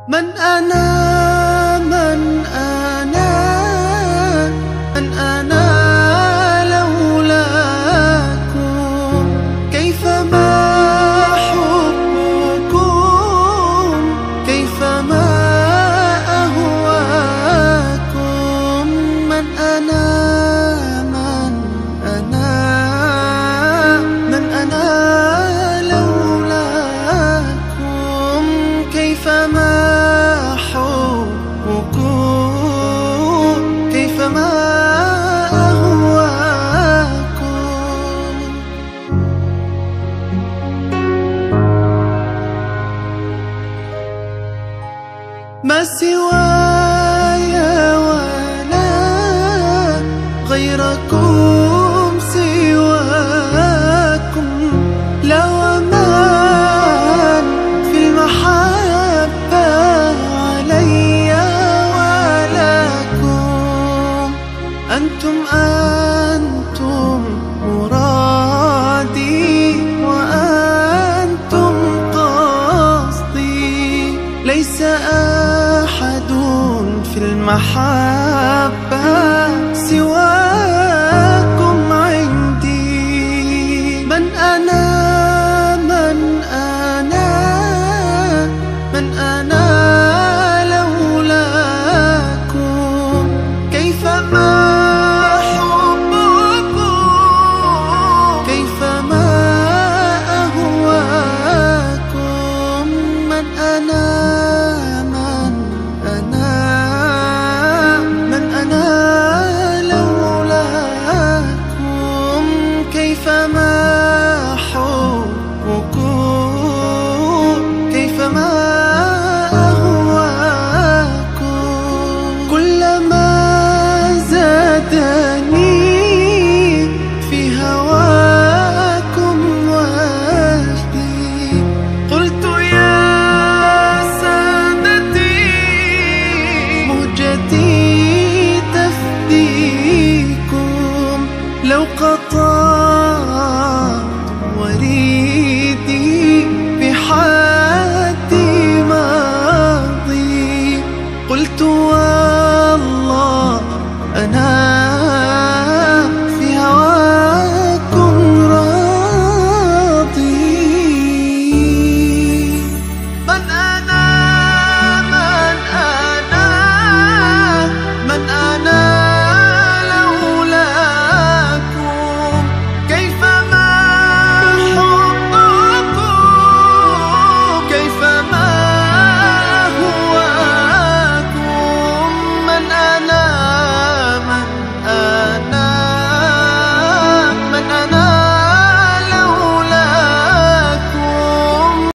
من أنا من أنا من أنا لولاكم، كيفما حبكم، كيفما أهواكم. من أنا من أنا من أنا لولاكم، كيفما كيفما أهواكم. ما سواي ولا غيركم سواكم، لا ومن في المحبة علي ولكم. أنتم مرادي وأنتم قصدي، ليس أحد في المحبة سواكم.